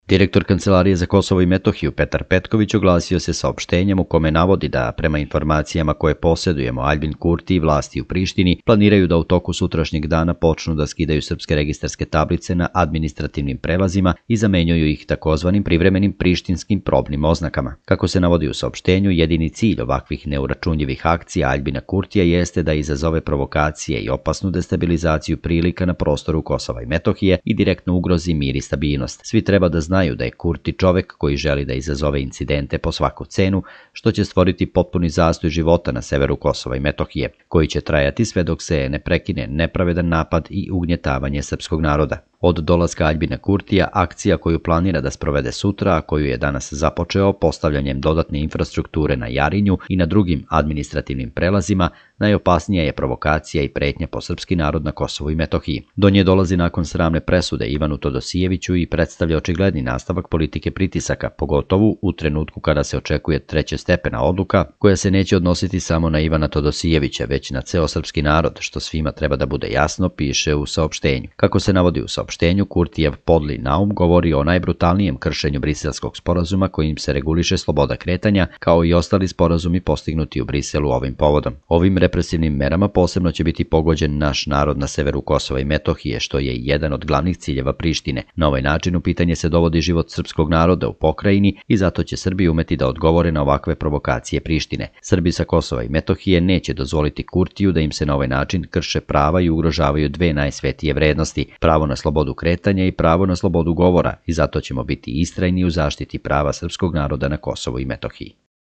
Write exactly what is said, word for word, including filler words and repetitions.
Direktor Kancelarije za Kosovo i Metohiju Petar Petković oglasio se saopštenjem u kome navodi da, prema informacijama koje posjedujemo, Aljbin Kurti i vlasti u Prištini planiraju da u toku sutrašnjeg dana počnu da skidaju srpske registarske tablice na administrativnim prelazima i zamenjuju ih takozvanim privremenim prištinskim probnim oznakama. Kako se navodi u saopštenju, jedini cilj ovakvih neuračunljivih akcija Aljbina Kurtija jeste da izazove provokacije i opasnu destabilizaciju prilika na prostoru Kosova i Metohije i direktno ugrozi mir i stabilnost. Svi treba da znaju da je Kurti čovek koji želi da izazove incidente po svaku cenu, što će stvoriti potpuni zastoj života na severu Kosova i Metohije, koji će trajati sve dok se ne prekine nepravedan napad i ugnjetavanje srpskog naroda. Od dolaska Aljbina Kurtija, akcija koju planira da sprovede sutra, a koju je danas započeo postavljanjem dodatne infrastrukture na Jarinju i na drugim administrativnim prelazima, najopasnija je provokacija i pretnja po srpski narod na Kosovu i Metohiji. Do nje dolazi nakon sramne presude Ivanu Todosijeviću i predstavlja očigledni nastavak politike pritisaka, pogotovo u trenutku kada se očekuje trećestepena odluka, koja se neće odnositi samo na Ivana Todosijevića, već na ceo srpski narod, što svima treba da bude jasno, piše u saopštenju. Kako se navodi u saopštenju, Kurtijev podli naum govori o najbrutalnijem kršenju Briselskog sporazuma kojim se reguliše sloboda kretanja, kao i ostali sporazumi postignuti u Briselu ovim povodom. Ovim represivnim merama posebno će biti pogođen naš narod na severu Kosova i Metohije, što je jedan od glavnih ciljeva Prištine. Na ovaj način u pitanje se dovodi život srpskog naroda u pokrajini i zato će Srbi umeti da odgovore na ovakve provokacije Prištine. Srbi sa Kosova i Metohije neće dozvoliti Kurtiju da im se na ovaj način krše prava i ugrožavaju dve najsvetije vrednosti, pravo na slobodu kretanja i pravo na slobodu govora, i zato ćemo biti istrajni u zaštiti prava srpskog naroda na Kosovu i Metohiji.